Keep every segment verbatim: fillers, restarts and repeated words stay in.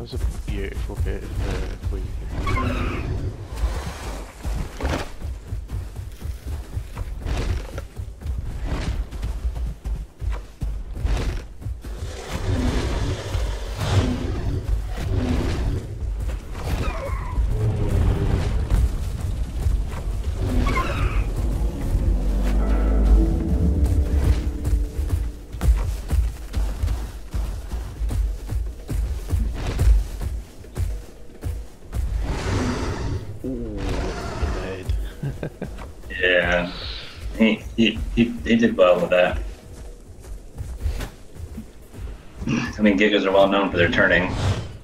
was a beautiful bit of uh, weaving. Yeah, he, he he he did well with that. I mean, Gigas are well known for their turning.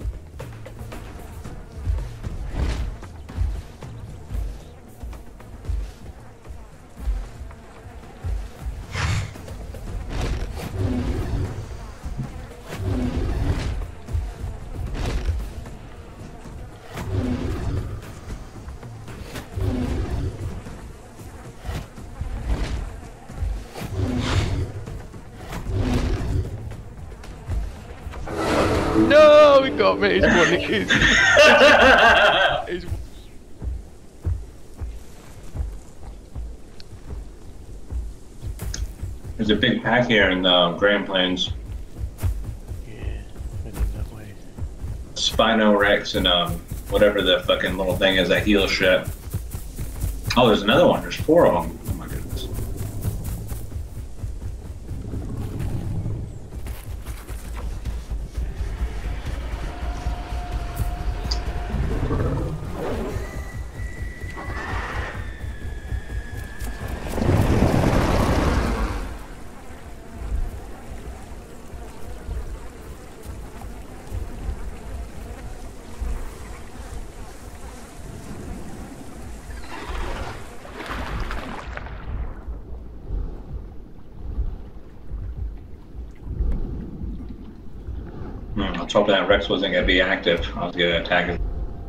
No, he got me. He's won. He's, he's, he's... There's a big pack here in the Grand Plains. Yeah, heading that way. Spino Rex and um whatever the fucking little thing is that heals shit. Oh, there's another one. There's four of them. Oh my goodness. Hmm, I was hoping that Rex wasn't going to be active. I was going to attack him.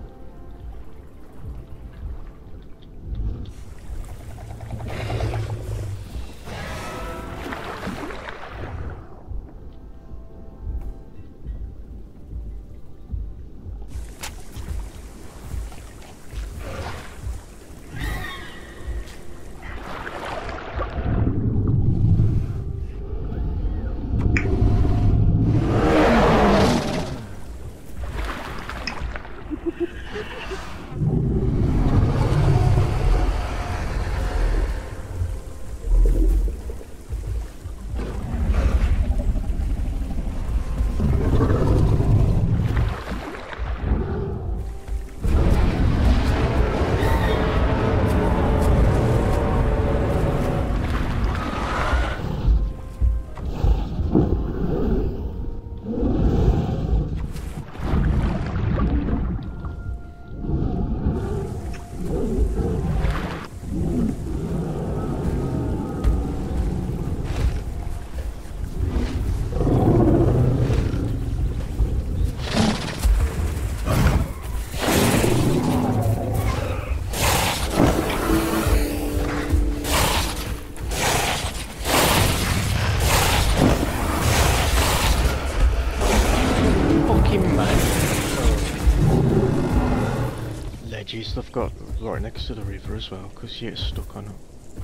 Ledges they've got right next to the river as well, because you get stuck on it.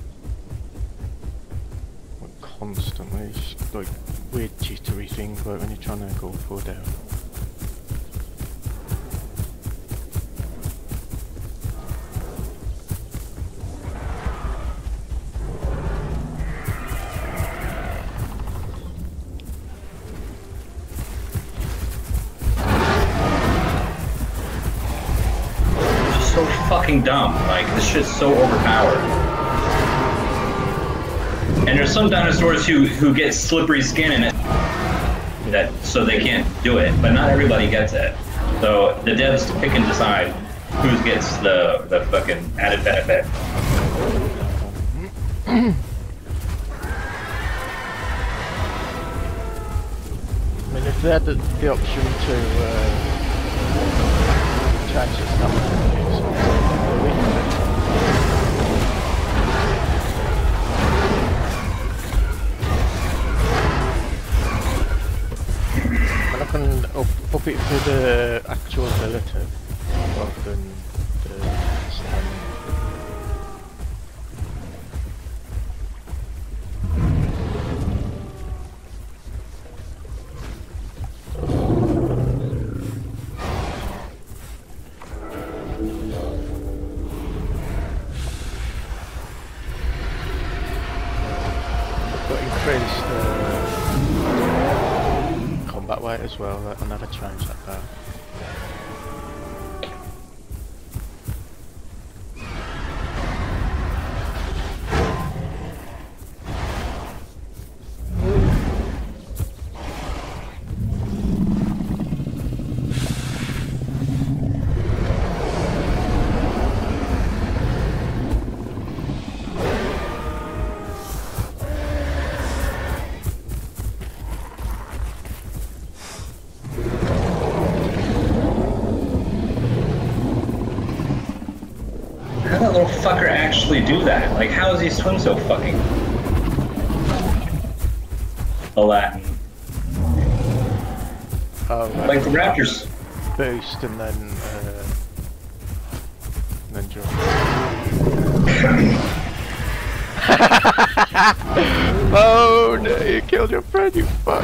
Like constantly, it's like weird jittery thing like when you're trying to go up or down. So fucking dumb. Like, this shit's so overpowered. And there's some dinosaurs who who get slippery skin in it, that so they can't do it. But not everybody gets it. So the devs pick and decide who gets the the fucking added benefit. I mean, if they had the, the option to uh, change the stamina, and I can up, Up it for the actual ability rather than the stand. But increase the combat weight as well. I never changed that there. How did that little fucker actually do that? Like, how does he swim so fucking Aladdin? Oh, Like the Raptors. boost and then uh, and then jump. Oh no, you killed your friend, you fuck.